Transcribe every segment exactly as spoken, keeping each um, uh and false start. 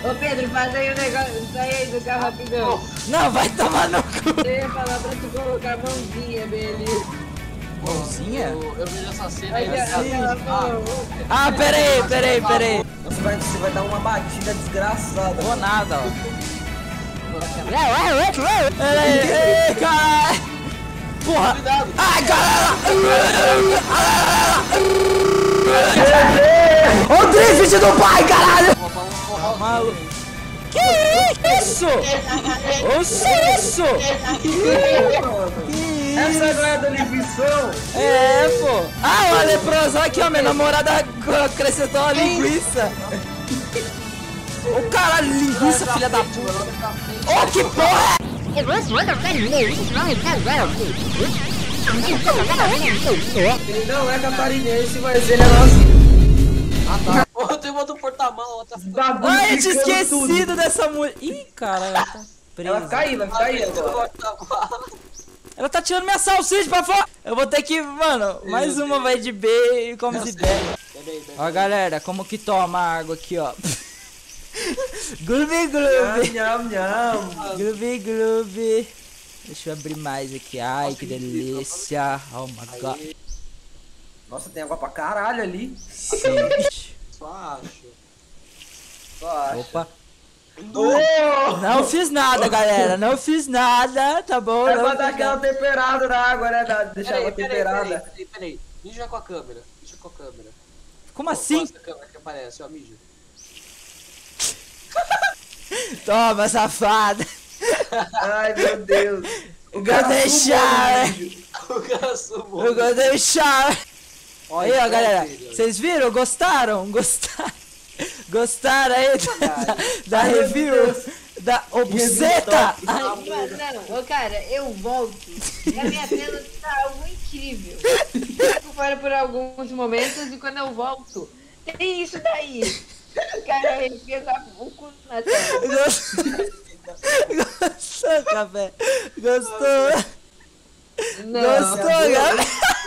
Ô Pedro, faz aí o negócio, sai aí do carro rapidão. Não, vai tomar no cu. Eu ia falar pra tu colocar a mãozinha dele. Mãozinha? Eu, eu vejo essa cena Aí, aí. assim. Ah, pera aí, pera aí, pera aí. Você vai, você vai dar uma batida desgraçada. Vou nada, ó. Pera aí, ei, caralho. Porra. Cuidado. Ai, caralho. Ô, drift do pai, caralho. Maluco. Que isso? Ô, isso? Essa não é da libição? É, pô. Ah, o leproso aqui, ó. Minha namorada acrescentou uma linguiça. Ô, caralho, linguiça, filha da puta. Ô, que porra! Ele não é catarinense, mas ele é nosso. Ah, tá. Ô, tem uma do porta-mala, outra. Bagulho Ai, eu tinha ficando esquecido tudo. dessa mulher. Ih, cara, ela tá presa. Ela fica aí, vai ficar aí agora. Porta-mala. Ela tá tirando minha salsicha pra fora. Eu vou ter que, mano, mais uma vai de B e come se bebe. Ó, galera, como que toma água aqui, ó. Glooby, glooby. Nham, nham. Glooby, glooby. Deixa eu abrir mais aqui. Ai, que delícia. Oh my god. Nossa, tem água pra caralho ali. Sim. Só acho. Só acho. Opa. Oh! Não fiz nada, galera. Não fiz nada, tá bom? É Não pra fiz dar aquela nada. temperada na água, né? Da- Deixar Peraí, ela peraí, temperada. peraí, peraí, peraí. Mija com a câmera. Mija com a câmera. Como assim? Essa câmera que aparece, ó, mija. Toma, safada. Ai, meu Deus. Eu vou deixar. O cara sumou. Eu vou deixar. Aí, ó, Olha, galera. filho. Vocês viram? Gostaram? Gostaram? Gostaram aí da, da Ai, meu review? Deus. Da obseta? Ai, Não, ô cara, eu volto. E a minha tela tá algo incrível. Fico fora por alguns momentos e quando eu volto, tem isso daí. O cara enfia o cu na tela. Gostou? Gostou, café? Gostou? Não. Gostou, café?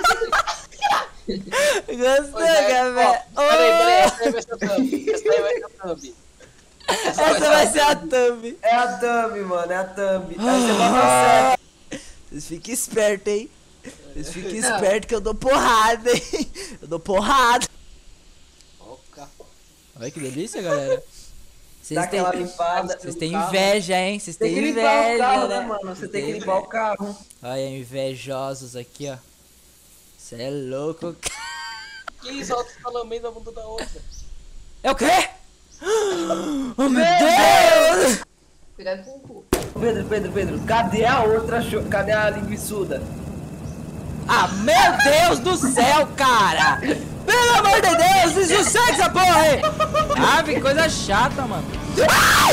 Gostou, café? Peraí, peraí, Oh! essa aí vai ser a thumb. Essa aí vai ser a thumb. Essa vai ser a thumb. É a thumb, mano, é a thumb. Aí você bota certo. Vocês fiquem espertos, hein? Vocês fiquem espertos que eu dou porrada, hein? Eu dou porrada. Oca. Olha que delícia, galera. Vocês Dá têm, aquela limpada. vocês têm inveja, hein? Vocês Tem têm que limpar o inveja, carro, né? né, mano? Você tem que limpar o carro. Olha, invejosos aqui, ó. Você é louco. Que isso? Ela tá lambendo a bunda da outra. É o quê? Oh, meu Deus! Cuidado com o cu. Pedro, Pedro, Pedro, cadê a outra? cho- Cadê a linguiçuda? Ah, meu Deus do céu, cara! Pelo amor de Deus, dessossega essa porra aí! Ah, que coisa chata, mano. Ai!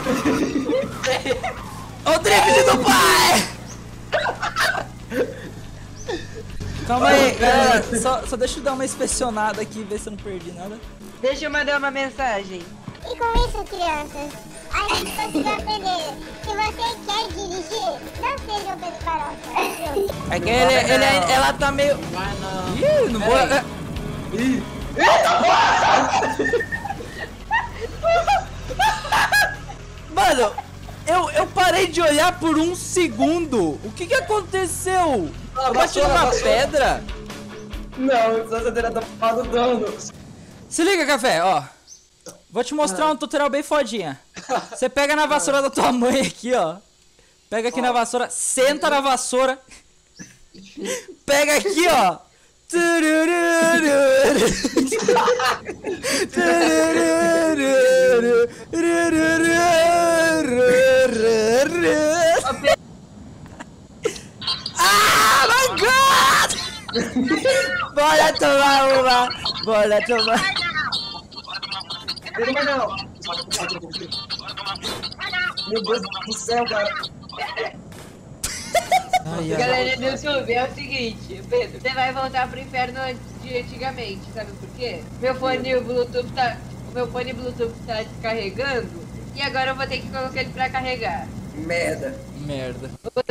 O drift do pai! Calma aí, galera. Só, só deixa eu dar uma inspecionada aqui, ver se eu não perdi nada. Deixa eu mandar uma mensagem. E com isso, crianças, a gente conseguiu aprender. Se você quer dirigir, não seja o Pedro Farofa. É que ele, ele, ela tá meio... Vai não. Ih, não vou... é- Mano, eu, eu parei de olhar por um segundo. O que que aconteceu? Ah, Eu bati vassoura, numa vassoura. pedra? Não, só você terá tomado dano. Se liga, café, ó. Vou te mostrar um tutorial bem fodinha. Você pega na vassoura da tua mãe aqui, ó. Pega aqui na vassoura, senta na vassoura. Pega aqui, ó. Ah, my God! Bora tomar uma! Bora tomar! Pedro, mas não. Meu Deus do céu, cara. Ai, ai. Galera do YouTube, é o seguinte, Pedro, você vai voltar pro inferno de antigamente, sabe por quê? Meu fone Bluetooth tá. O meu fone Bluetooth tá descarregando e agora eu vou ter que colocar ele pra carregar. Merda. Merda.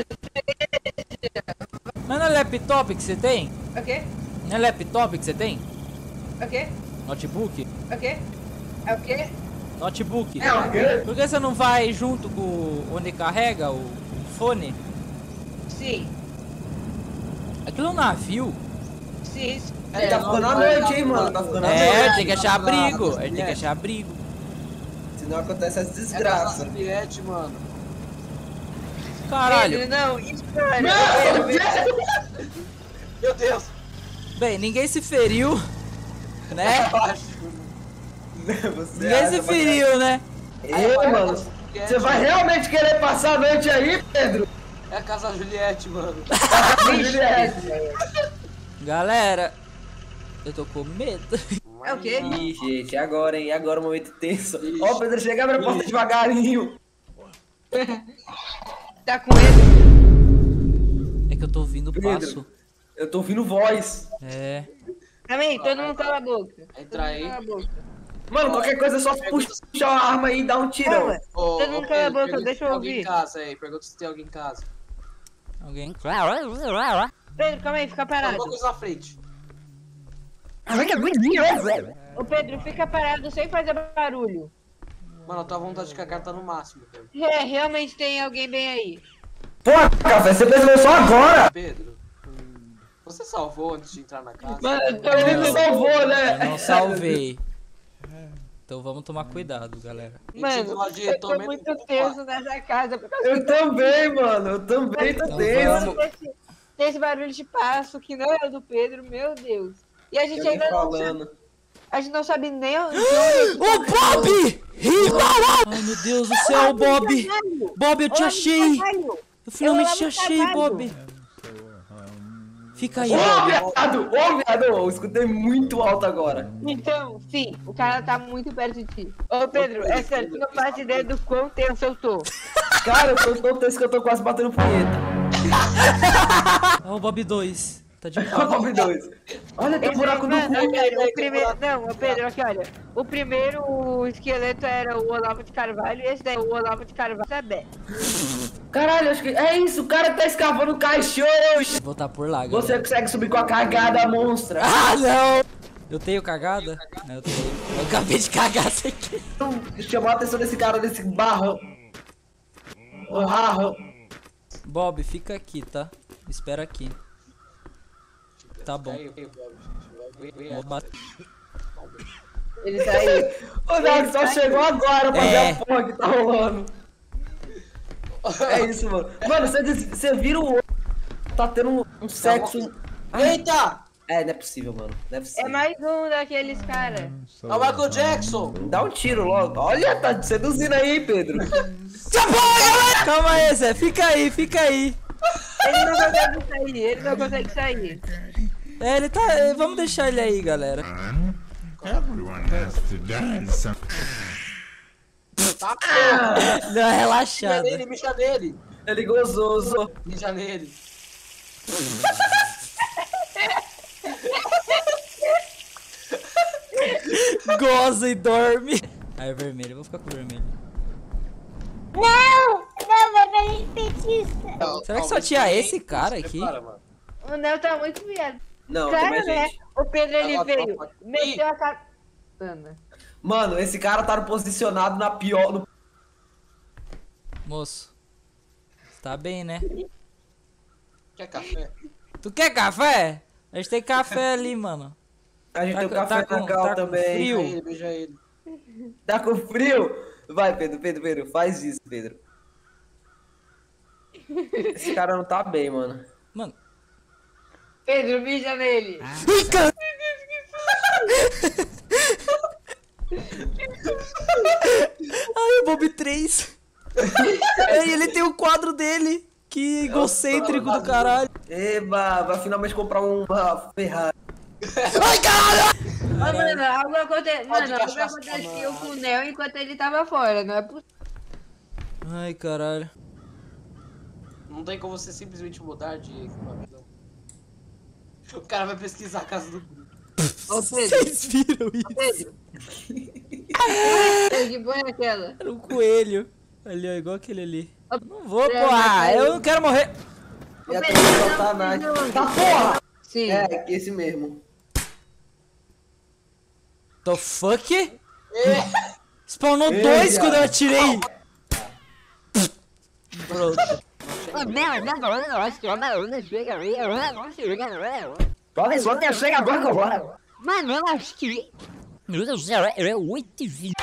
Mas não é laptop que você tem? Ok? Não é laptop que você tem? Ok? Notebook? Ok? É o quê? Notebook. É o quê? Por que você não vai junto com onde carrega o fone? Sim, Aquilo é um navio. sim. sim. É, Tá não, ficando à não, noite, não, hein, mano? Tá não, ficando à É, noite. tem que achar abrigo. Juliette. Ele tem que achar abrigo. Senão acontece essa É desgraça. da Juliette, mano. Caralho. Pedro, não, espera. Não, Pedro, Meu Deus. Bem, ninguém se feriu, né? Eu acho. Você Ninguém acha, se mas- feriu, né? Ei, mano. Você vai realmente querer passar a noite aí, Pedro? É a casa da Juliette, mano. Juliette. Galera, eu tô com medo. É o quê? Ih, gente, é agora, hein? É agora o momento tenso. Ó, o Pedro chega e abre a porta devagarinho. Tá com medo? É que eu tô ouvindo o Pedro. passo. Eu tô ouvindo voz. É. Também, todo mundo cala a boca. Entra aí. Todo mundo cala a boca. Mano, qualquer coisa é só puxar a arma aí e dar um tirão. Calma. Ô, Todo mundo ô, cala a Pedro, boca, pergunta deixa se eu tem alguém ouvir. em casa aí. Pergunta se tem alguém em casa. Alguém? Pedro, calma aí, fica Tem parado. alguma coisa na frente. Ô Pedro, fica parado sem fazer barulho. Mano, a tua vontade de cagar tá no máximo, Pedro. É, realmente tem alguém bem aí. Pô, café, você percebeu só agora? Pedro, hum, você salvou antes de entrar na casa? Mano, Ele me salvou, né? Eu não salvei. Então vamos tomar cuidado, galera. Mano, eu tô muito tenso nessa casa. Por causa Eu também, mano. Eu também tô Então tenso. vamos. desse, desse barulho de passo que não é o do Pedro, meu Deus. E a gente Alguém ainda não sabe, falando. a gente não sabe nem onde onde Ô, Bob! Ai, meu Deus do céu, Bob! Bob, eu te achei! Eu finalmente te achei, Bob! Fica aí, Ô, Bob. viado! Ô, viado! Eu escutei muito alto agora. Então, sim, o cara tá muito perto de ti. Ô Pedro, é sério, tu não faz ideia do quão tenso eu tô. Cara, eu tô tão tenso que eu tô quase batendo punheta. Ó, o Bob dois. Tá de Olha o Bob dois. Olha, tem um buraco no Mano, cu. olha, o primeiro. Não, ô Pedro, aqui olha. O primeiro o esqueleto era o Olavo de Carvalho e esse daí, o Olavo de Carvalho também. Caralho, acho que é isso. O cara tá escavando caixões. Vou voltar por lá, galera. Você consegue subir com a cagada monstra. Ah, não! Eu tenho cagada? Não, eu tenho. Eu acabei de cagar sem querer. Chamou a atenção desse cara, desse barro. O rarro. Bob, fica aqui, tá? Espera aqui. Tá bom. Vou bater. Ele tá aí. O Dark só chegou agora pra ver É. a porra que tá rolando. É isso, mano. Mano, você, diz- você vira o olho. Tá tendo um, um sexo. Eita! É, não é possível, mano. Não é possível. É mais um daqueles caras. É o Michael Jackson! Dá um tiro logo. Olha, tá te seduzindo aí, Pedro. Calma aí, Zé. Fica aí, fica aí. Ele não consegue sair, ele não consegue sair. É, ele tá. é, Vamos deixar ele aí, galera. Everyone has to die some. Tá, porra! Deu uma Mija relaxada. nele, mija nele! Ele gozou, gozou. Mija nele! Goza e dorme. Aí é vermelho, eu vou ficar com o vermelho. Não! Não, vai pra gente petista. Será que só tinha esse cara aqui? Prepara, mano. O Nel tá muito viado. Não, tem Claro, mais né? gente. O Pedro ele Agora, veio, pode- meteu a katana. Mano, esse cara tá posicionado na pior. No... Moço. Você tá bem, né? Quer café? Tu quer café? A gente tem café ali, mano. A gente Tá tem o com- café tá com- na cal tá com também. frio. Beija ele, beija ele. Tá com frio? Vai, Pedro, Pedro, Pedro, faz isso, Pedro. Esse cara não tá bem, mano. Mano. Pedro, mija nele. Fica! Ai, o Bob três. Ei, ele tem o quadro dele. Que egocêntrico do caralho. Eba, vai finalmente comprar uma Ferrari. Ai, caralho! Mas, mano, algo, aconte... mano, algo cachaça, aconteceu mano. com o Nel enquanto ele tava fora, não é possível. Ai, caralho. Não tem como você simplesmente mudar de equipamento. O cara vai pesquisar a casa do grupo. Ô Pedro, Vocês viram isso? Pedro. Que põe aquela. Era um coelho. Ali, ó, igual aquele ali. Não vou, É, porra. mas- Eu não quero morrer. E até Pedro, o não, Satanás. não. Tá porra! Sim. É, esse mesmo. The fuck? É. Spawnou Ei, dois viado. quando eu atirei. Pode, pode chega agora, agora. Mano, eu acho que... Meu Deus do céu, é oito e vinte.